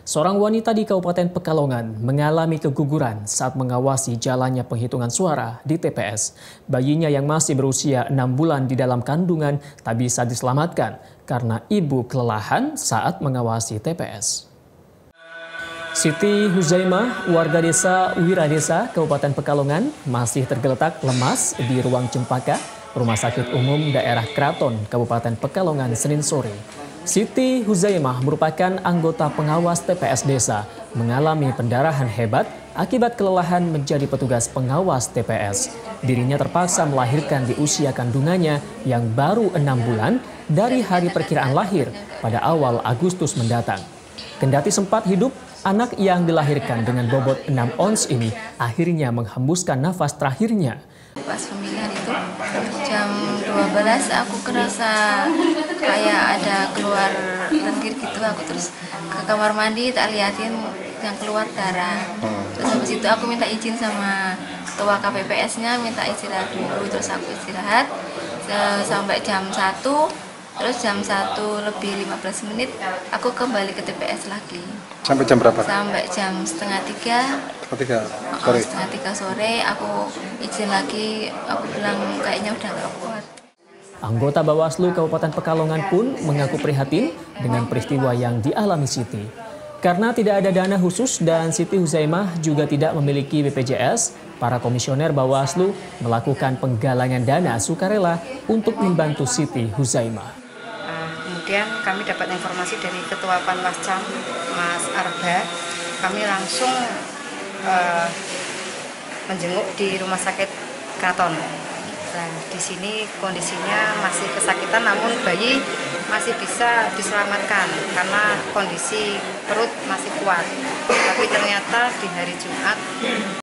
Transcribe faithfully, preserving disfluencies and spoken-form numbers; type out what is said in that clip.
Seorang wanita di Kabupaten Pekalongan mengalami keguguran saat mengawasi jalannya penghitungan suara di T P S. Bayinya yang masih berusia enam bulan di dalam kandungan tak bisa diselamatkan karena ibu kelelahan saat mengawasi T P S. Siti Huzaimah, warga desa Wiradesa, Kabupaten Pekalongan, masih tergeletak lemas di ruang cempaka Rumah Sakit Umum Daerah Kraton, Kabupaten Pekalongan, Senin sore. Siti Huzaimah merupakan anggota pengawas T P S desa, mengalami pendarahan hebat akibat kelelahan menjadi petugas pengawas T P S. Dirinya terpaksa melahirkan di usia kandungannya yang baru enam bulan dari hari perkiraan lahir pada awal Agustus mendatang. Kendati sempat hidup, anak yang dilahirkan dengan bobot enam ons ini akhirnya menghembuskan nafas terakhirnya. Pas pemilihan itu jam dua belas aku kerasa kayak ada keluar lendir gitu, aku terus ke kamar mandi tak liatin yang keluar darah. Terus habis itu aku minta izin sama ketua K P P S-nya, minta istirahat dulu, terus aku istirahat sampai jam satu. Terus jam satu lebih lima belas menit aku kembali ke T P S lagi. Sampai jam berapa? Sampai jam setengah tiga. Setengah tiga sore. Setengah tiga sore aku izin lagi, aku bilang kayaknya udah gak kuat. Anggota Bawaslu Kabupaten Pekalongan pun mengaku prihatin dengan peristiwa yang dialami Siti. Karena tidak ada dana khusus dan Siti Huzaimah juga tidak memiliki B P J S, para komisioner Bawaslu melakukan penggalangan dana sukarela untuk membantu Siti Huzaimah. Kemudian kami dapat informasi dari Ketua Panwascam, Mas Arba. Kami langsung uh, menjenguk di Rumah Sakit Kraton. Nah, di sini kondisinya masih kesakitan, namun bayi masih bisa diselamatkan karena kondisi perut masih kuat. Tapi ternyata di hari Jumat